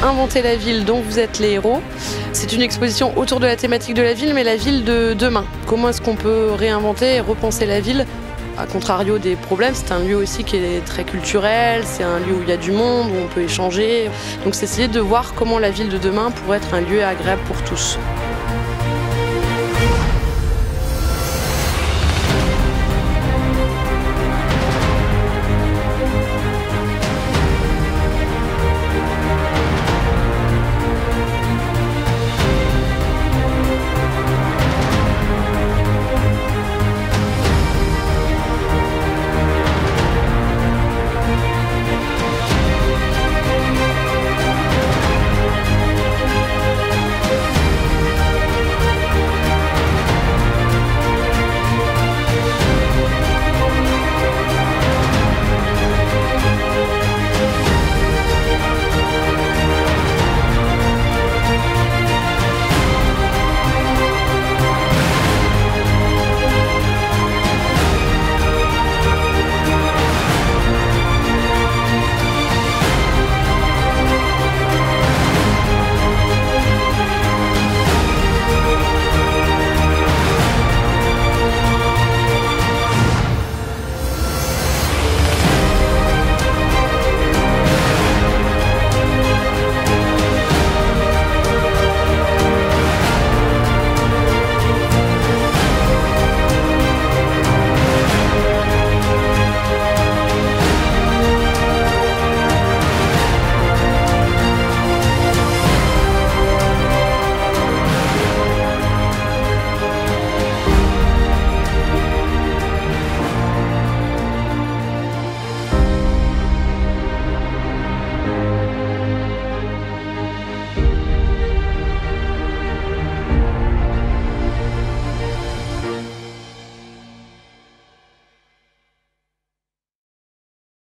Inventer la ville dont vous êtes les héros. C'est une exposition autour de la thématique de la ville, mais la ville de demain. Comment est-ce qu'on peut réinventer et repenser la ville ? A contrario des problèmes, c'est un lieu aussi qui est très culturel, c'est un lieu où il y a du monde, où on peut échanger. Donc c'est essayer de voir comment la ville de demain pourrait être un lieu agréable pour tous.